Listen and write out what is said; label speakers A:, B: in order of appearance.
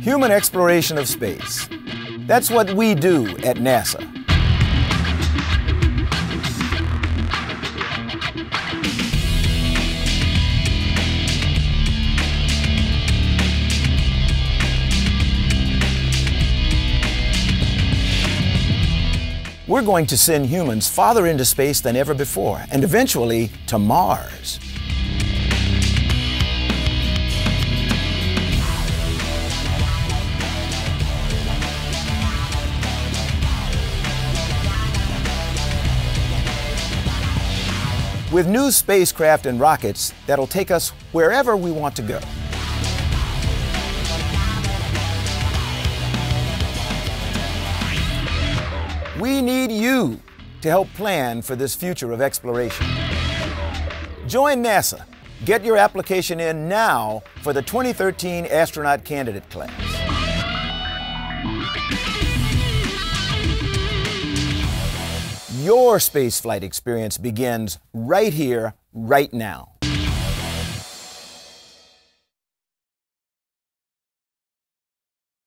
A: Human exploration of space. That's what we do at NASA. We're going to send humans farther into space than ever before, and eventually to Mars. With new spacecraft and rockets that'll take us wherever we want to go. We need you to help plan for this future of exploration. Join NASA. Get your application in now for the 2013 astronaut candidate class. Your spaceflight experience begins right here, right now.